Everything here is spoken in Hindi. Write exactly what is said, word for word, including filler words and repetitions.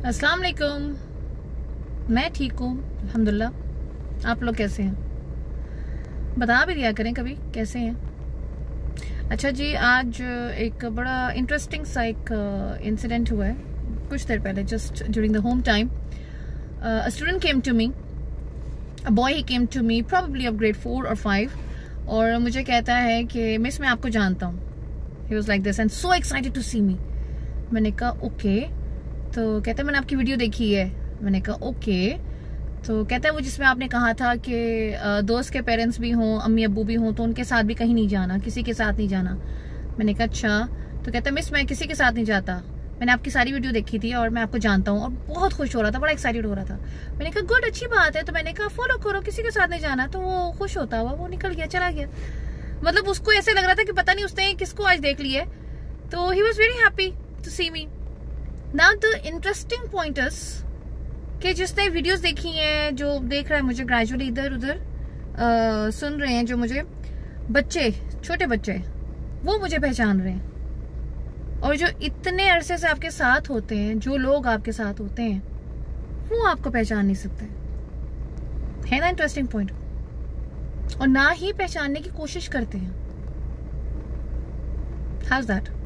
अस्सलाम वालेकुम। मैं ठीक हूँ अल्हम्दुलिल्लाह। आप लोग कैसे हैं? बता भी दिया करें कभी कैसे हैं। अच्छा जी, आज एक बड़ा इंटरेस्टिंग सा एक इंसिडेंट हुआ है कुछ देर पहले, just during the home time. A student came to me, a boy he came to me probably of grade four और फाइव, और मुझे कहता है कि मिस मैं आपको जानता हूँ। He was like this and so excited to see me. मैंने कहा ओके। तो कहता है मैंने आपकी वीडियो देखी है। मैंने कहा ओके। तो कहता है वो जिसमें आपने कहा था कि दोस्त के पेरेंट्स भी हों, अम्मी अब्बू भी हों, तो उनके साथ भी कहीं नहीं जाना, किसी के साथ नहीं जाना। मैंने कहा अच्छा। तो कहता है मिस मैं किसी के साथ नहीं जाता, मैंने आपकी सारी वीडियो देखी थी और मैं आपको जानता हूँ। और बहुत खुश हो रहा था, बड़ा एक्साइटेड हो रहा था। मैंने कहा गुड, अच्छी बात है। तो मैंने कहा फॉलो करो, किसी के साथ नहीं जाना। तो वो खुश होता हुआ वो निकल गया, चला गया। मतलब उसको ऐसे लग रहा था कि पता नहीं उसने किसको आज देख लिया है। तो he was very happy to see me. Now the interesting point is कि जिसने वीडियोस देखी हैं, जो देख रहा है मुझे ग्रेजुअली इधर उधर सुन रहे हैं, जो मुझे बच्चे, छोटे बच्चे, वो मुझे पहचान रहे हैं। और जो इतने अरसे से आपके साथ होते हैं, जो लोग आपके साथ होते हैं, वो आपको पहचान नहीं सकते। है ना इंटरेस्टिंग पॉइंट? और ना ही पहचानने की कोशिश करते हैं। How is that?